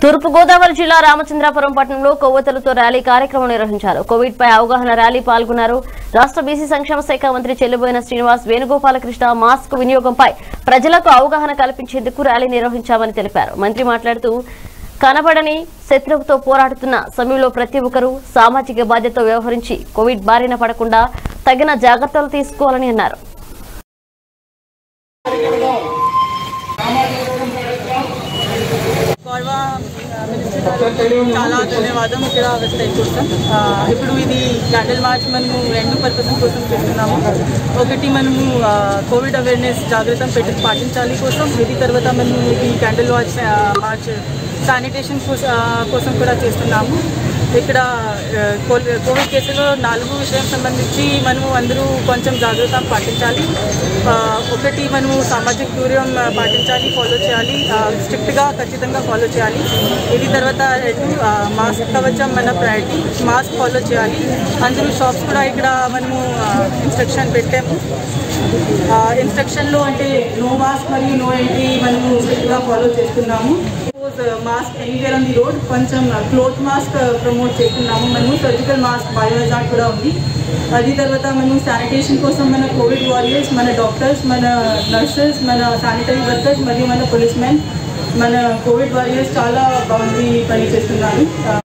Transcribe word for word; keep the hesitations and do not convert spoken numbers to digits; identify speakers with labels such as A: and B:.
A: తూర్పు గోదావరి జిల్లా రామచంద్రాపురం పట్టణంలో కొవ్వొత్తులతో ర్యాలీ కార్యక్రమం నిర్వహించారు. కోవిడ్ పై అవగాహన ర్యాలీ పాల్గొన్నారు. రాష్ట్ర బీసీ సంక్షేమ శాఖ మంత్రి చెల్లుబోయిన శ్రీనివాస్ వేణుగోపాలకృష్ణ మాస్క్ వినియోగంపై ప్రజలకు అవగాహన కల్పించేందుకు ర్యాలీ నిర్వహించామని తెలిపారు. మంత్రి మాట్లాడుతూ కనబడని శత్రువుతో పోరాడుతున్న సమయంలో ప్రతి ఒక్కరూ సామాజిక బాధ్యతతో వ్యవహరించి కోవిడ్ బారిన పడకుండా తగిన జాగ్రత్తలు తీసుకోవాలని అన్నారు.
B: చాలా ధన్యవాదం ఇక్కడ వెబ్సైట్ కోసం. ఇప్పుడు ఇది క్యాండిల్ మార్చ్ మనము రెండు పర్పస్ కోసం చేస్తున్నాము. ఒకటి మనము కోవిడ్ అవేర్నెస్ జాగ్రత్త పెట్టి పాటించాలి కోసం, ఇది తర్వాత మనము ఇది క్యాండిల్ వాచ్ మార్చ్ శానిటేషన్ కోసం కూడా చేస్తున్నాము. ఇక్కడ కోవిడ్ కేసులో నాలుగు విషయం సంబంధించి మనము అందరూ కొంచెం జాగ్రత్త పాటించాలి. ఒకటి మనము సామాజిక దూరం పాటించాలి, ఫాలో చేయాలి, స్ట్రిక్ట్గా ఖచ్చితంగా ఫాలో చేయాలి. ఇది తర్వాత రెండు మాస్క్ కవచం మన ప్రయారిటీ, మాస్క్ ఫాలో చేయాలి. అందరూ షాప్స్ కూడా ఇక్కడ మనము ఇన్స్ట్రక్షన్ పెట్టాము. ఇన్స్ట్రక్షన్లో అంటే నో మాస్క్ మరియు నో ఎంట్రీ మనము స్ట్రిక్ట్గా ఫాలో చేస్తున్నాము. Mask anywhere on the road, కొంచెం క్లోత్ మాస్క్ ప్రమోట్ చేస్తున్నాము. మనము సర్జికల్ మాస్క్ బయోహజార్డ్ కూడా ఉంది. అది తర్వాత మనము శానిటేషన్ కోసం మన కోవిడ్ వారియర్స్, మన డాక్టర్స్, మన నర్సెస్, మన శానిటరీ వర్కర్స్ మరియు మన పోలీస్ మెన్, మన కోవిడ్ వారియర్స్ చాలా బాగుంది పని చేస్తున్నారు.